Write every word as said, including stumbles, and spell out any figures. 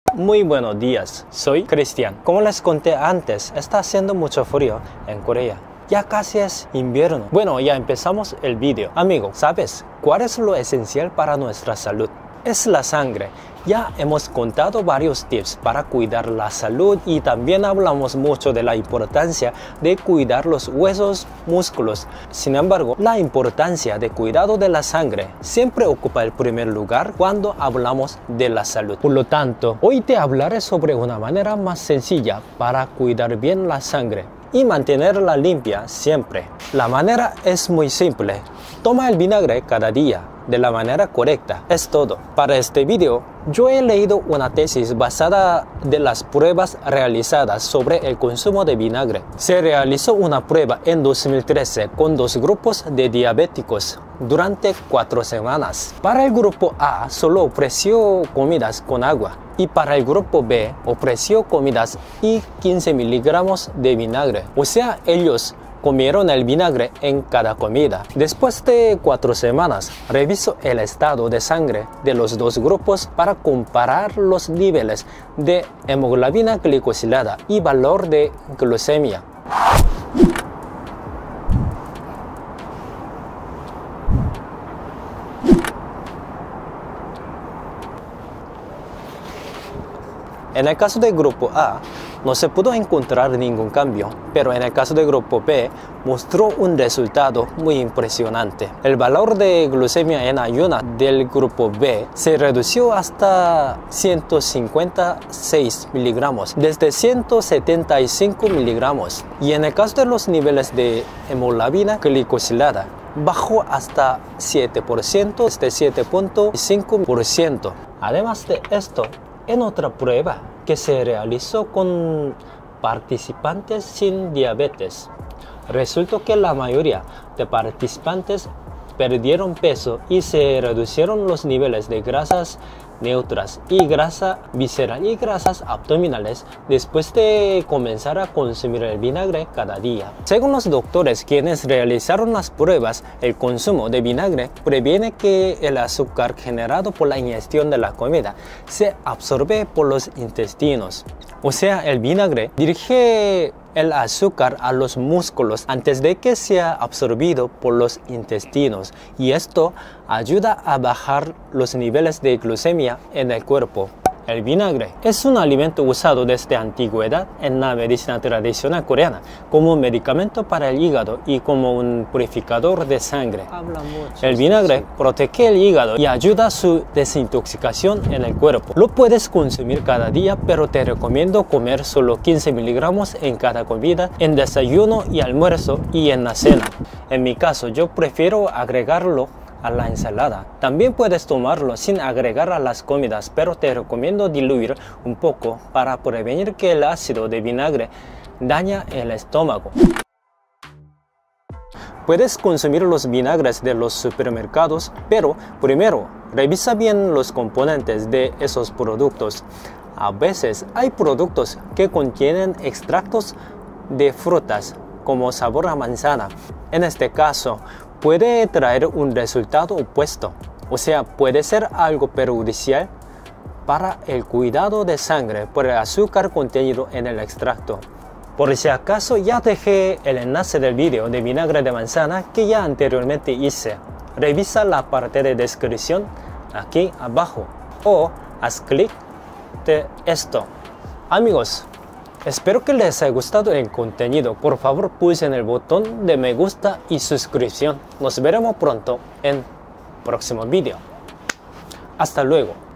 Muy buenos días, soy Cristian. Como les conté antes, está haciendo mucho frío en Corea. Ya casi es invierno. Bueno, ya empezamos el vídeo. Amigo, ¿sabes cuál es lo esencial para nuestra salud? Es la sangre. Ya hemos contado varios tips para cuidar la salud y también hablamos mucho de la importancia de cuidar los huesos, músculos. Sin embargo, la importancia de cuidado de la sangre siempre ocupa el primer lugar cuando hablamos de la salud. Por lo tanto, hoy te hablaré sobre una manera más sencilla para cuidar bien la sangre y mantenerla limpia siempre. La manera es muy simple. Toma el vinagre cada día de la manera correcta. Es todo. Para este video, yo he leído una tesis basada de las pruebas realizadas sobre el consumo de vinagre. Se realizó una prueba en dos mil trece con dos grupos de diabéticos durante cuatro semanas. Para el grupo A solo ofreció comidas con agua y para el grupo B ofreció comidas y quince miligramos de vinagre. O sea, ellos comieron el vinagre en cada comida. Después de cuatro semanas, revisó el estado de sangre de los dos grupos para comparar los niveles de hemoglobina glicosilada y valor de glucemia. En el caso del grupo A, no se pudo encontrar ningún cambio, pero en el caso del grupo B, mostró un resultado muy impresionante. El valor de glucemia en ayunas del grupo B se redució hasta ciento cincuenta y seis miligramos, desde ciento setenta y cinco miligramos. Y en el caso de los niveles de hemoglobina glicosilada, bajó hasta siete por ciento, desde siete punto cinco por ciento. Además de esto, en otra prueba que se realizó con participantes sin diabetes, resultó que la mayoría de participantes perdieron peso y se redujeron los niveles de grasas neutras y grasa visceral y grasas abdominales después de comenzar a consumir el vinagre cada día. Según los doctores quienes realizaron las pruebas, el consumo de vinagre previene que el azúcar generado por la ingestión de la comida se absorbe por los intestinos. O sea, el vinagre dirige el azúcar a los músculos antes de que sea absorbido por los intestinos, y esto ayuda a bajar los niveles de glucemia en el cuerpo. El vinagre es un alimento usado desde antigüedad en la medicina tradicional coreana como un medicamento para el hígado y como un purificador de sangre. El vinagre protege el hígado y ayuda a su desintoxicación en el cuerpo. Lo puedes consumir cada día, pero te recomiendo comer solo quince miligramos en cada comida, en desayuno y almuerzo y en la cena. En mi caso, yo prefiero agregarlo a la ensalada. También puedes tomarlo sin agregar a las comidas, pero te recomiendo diluir un poco para prevenir que el ácido de vinagre dañe el estómago. Puedes consumir los vinagres de los supermercados, pero primero revisa bien los componentes de esos productos. A veces hay productos que contienen extractos de frutas como sabor a manzana. En este caso, puede traer un resultado opuesto, o sea, puede ser algo perjudicial para el cuidado de sangre por el azúcar contenido en el extracto. Por si acaso, ya dejé el enlace del video de vinagre de manzana que ya anteriormente hice. Revisa la parte de descripción aquí abajo o haz clic de esto. Amigos, espero que les haya gustado el contenido. Por favor, pulsen el botón de me gusta y suscripción. Nos veremos pronto en el próximo vídeo. Hasta luego.